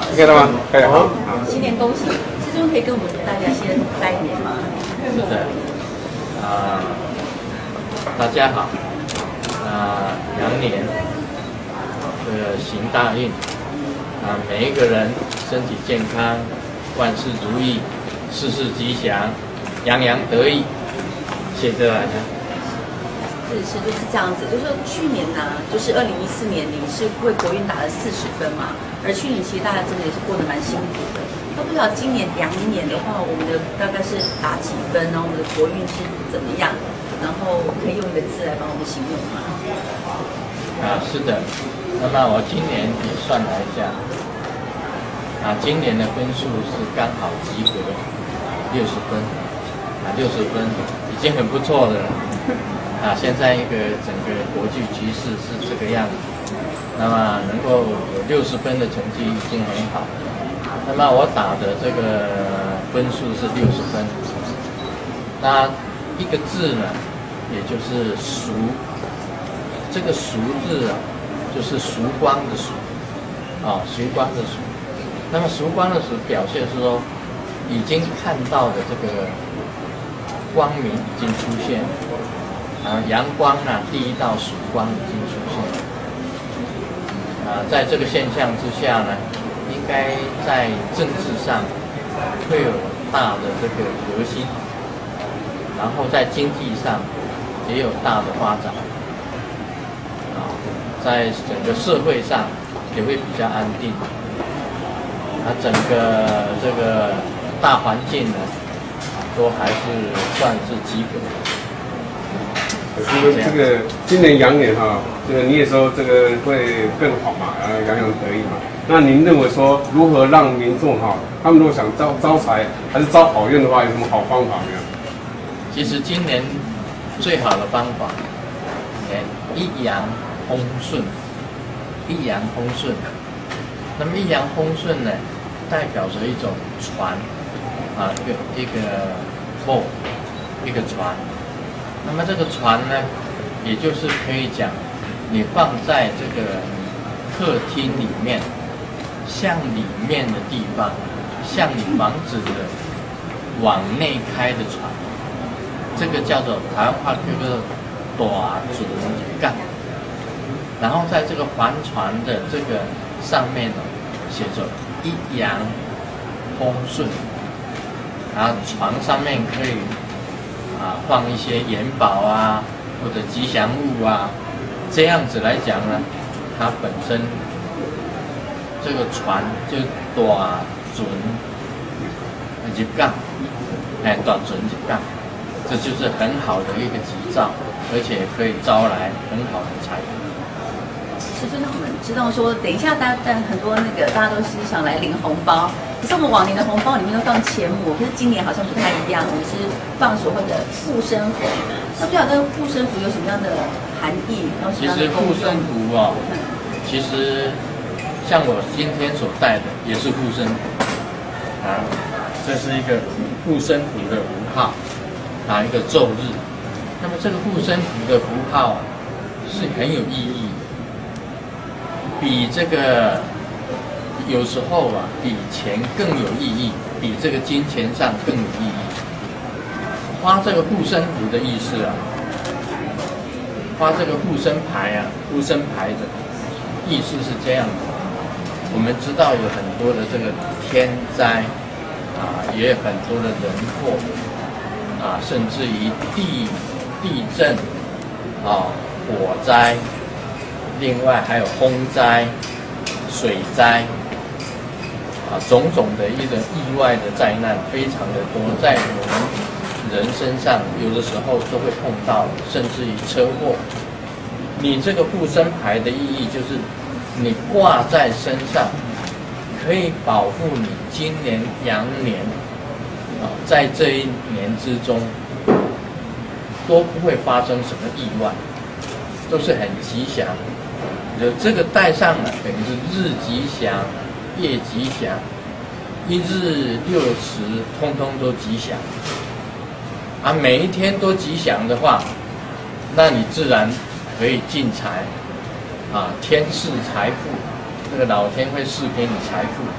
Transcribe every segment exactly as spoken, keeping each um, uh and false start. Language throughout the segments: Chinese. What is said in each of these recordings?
可以了吗？可以，好。 新年恭喜！师兄可以跟我们大家先拜年吗？ 是的，啊、大家好，啊、羊年这个行大运，啊、每一个人身体健康，万事如意，事事吉祥，洋洋得意。谢谢大家。 是是就是这样子，就是说去年呢、啊，就是二零一四年你是为国运打了四十分嘛，而去年其实大家真的也是过得蛮辛苦的。那不知道今年羊年的话，我们的大概是打几分，然后我们的国运是怎么样？然后可以用一个字来帮我们形容吗？ 啊，是的。那么我今年也算了一下，啊，今年的分数是刚好及格，六十分，啊，六十分已经很不错的了。啊，现在一个整个国际局势是这个样子，那么能够有六十分的成绩已经很好。那么我打的这个分数是六十分，那一个字呢，也就是曙，这个曙字啊，就是曙光的曙，啊，曙光的曙。那么曙光的曙表现是说，已经看到的这个光明已经出现。啊，阳光啊，第一道曙光已经出现了。啊，在这个现象之下呢，应该在政治上会有大的这个革新，然后在经济上也有大的发展。啊，在整个社会上也会比较安定。啊，整个这个大环境呢，都还是算是及格。 可是这个今年羊年哈，这个你也说这个会更好嘛，然后洋洋得意嘛。那您认为说如何让民众哈，他们如果想招招财还是招好运的话，有什么好方法没有？ 其实今年最好的方法，哎，一阳通顺，一阳通顺。那么一阳通顺呢，代表着一种船啊，一个一个 boat， 一个船。那么这个船呢，也就是可以讲，你放在这个客厅里面，向里面的地方，向你房子的往内开的船，这个叫做台湾话叫做大船杠。然后在这个帆船的这个上面呢，写着一阳通顺，然后船上面可以。啊，放一些元宝啊，或者吉祥物啊，这样子来讲呢，它本身这个船就大船一杠，哎，大船一杠，这就是很好的一个吉兆，而且可以招来很好的财富。 其实让我们知道说，等一下大家很多那个大家都是想来领红包，可是我们往年的红包里面都放钱母，可是今年好像不太一样，我们是放所谓的护身符。那不晓得护身符有什么样的含义？ 其实护身符啊，其实像我今天所戴的也是护身符啊，这是一个护身符的符号啊，一个咒日。那么这个护身符的符号啊，是很有意义的。比这个有时候啊，比钱更有意义，比这个金钱上更有意义。花这个护身符的意思啊，花这个护身牌啊，护身牌的意思是这样的。我们知道有很多的这个天灾啊，也有很多的人祸啊，甚至于地地震啊、火灾。另外还有风灾、水灾啊，种种的一个意外的灾难非常的多，在我们人身上有的时候都会碰到，甚至于车祸。你这个护身牌的意义就是，你挂在身上，可以保护你今年羊年啊，在这一年之中都不会发生什么意外，都是很吉祥。这个带上了，等于是日吉祥、夜吉祥，一日六时，通通都吉祥。啊，每一天都吉祥的话，那你自然可以进财，啊，天赐财富，这个老天会赐给你财富。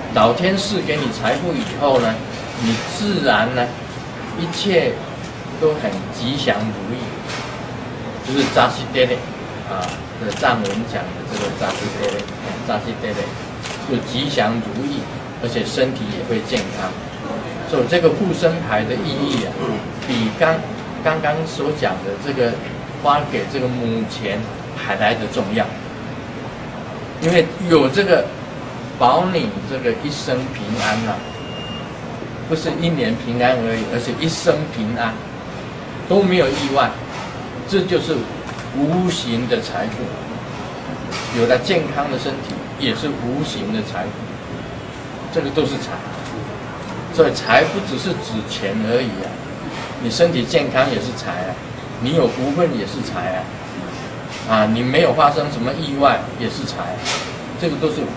老天赐给你财富以后呢，你自然呢，一切都很吉祥如意，就是扎西爹嘞啊的藏文讲的这个扎西爹嘞，扎西爹嘞，就吉祥如意，而且身体也会健康。所以这个护身牌的意义啊，比刚刚刚所讲的这个发给这个母钱还来得重要，因为有这个保你这个一生平安啊，不是一年平安而已，而是一生平安，都没有意外，这就是无形的财富。有了健康的身体，也是无形的财富，这个都是财。所以财不只是指钱而已啊，你身体健康也是财啊，你有福分也是财啊，啊，你没有发生什么意外也是财，这个都是。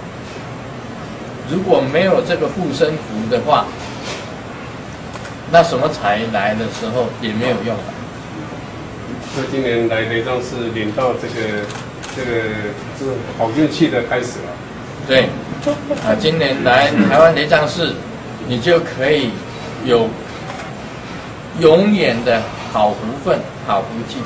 如果没有这个护身符的话，那什么财来的时候也没有用了。 所以今年来雷藏寺领到这个这个是好运气的开始了。 对，啊，今年来台湾雷藏寺，你就可以有永远的好福分、好福气。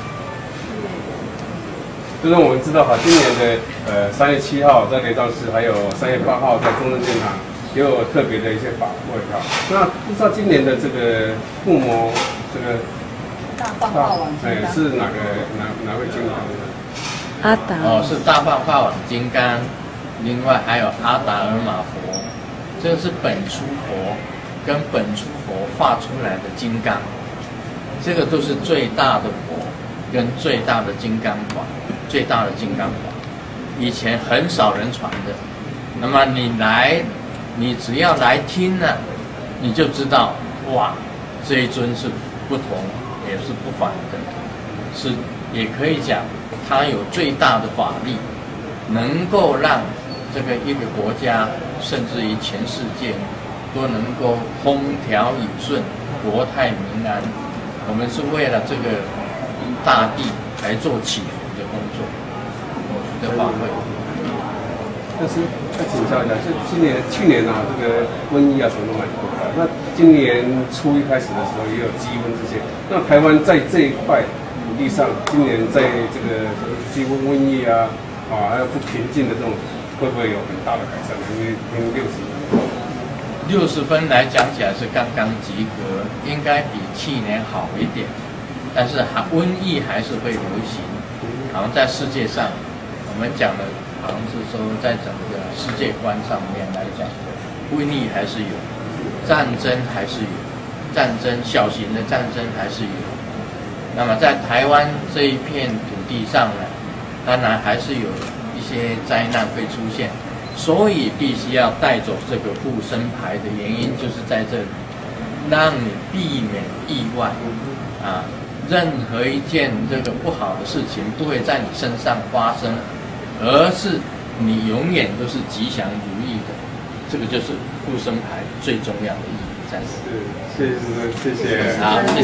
就是我们知道哈，今年的呃三月七号在雷藏寺，还有三月八号在中正殿堂，也有特别的一些法会哈。那不知道今年的这个附魔这个大放化王金刚， 哎，是哪个哪哪位金刚呢？ 阿达哦，是大放化王金刚，另外还有阿达尔玛佛，这个是本初佛跟本初佛画出来的金刚，这个都是最大的佛跟最大的金刚法。最大的金刚法，以前很少人传的。那么你来，你只要来听呢，你就知道，哇，这一尊是不同，也是不凡的，是也可以讲，它有最大的法力，能够让这个一个国家，甚至于全世界，都能够风调雨顺，国泰民安。我们是为了这个大地来做祈福的工作的法会。 但是再请教一下，就今年去年啊，这个瘟疫啊什么都蛮多的。那今年初一开始的时候也有鸡瘟这些。那台湾在这一块土地上，今年在这个鸡瘟瘟疫啊啊还有不平静的这种，会不会有很大的改善？因为听六十六十分来讲起来是刚刚及格，应该比去年好一点。但是还瘟疫还是会流行，好像在世界上，我们讲的好像是说在整个世界观上面来讲，瘟疫还是有，战争还是有，战争小型的战争还是有。那么在台湾这一片土地上呢，当然还是有一些灾难会出现，所以必须要带走这个护身牌的原因就是在这里，让你避免意外啊。任何一件这个不好的事情不会在你身上发生，而是你永远都是吉祥如意的。这个就是护身牌最重要的意义在此。 是，谢谢师傅，谢谢。 好，谢谢。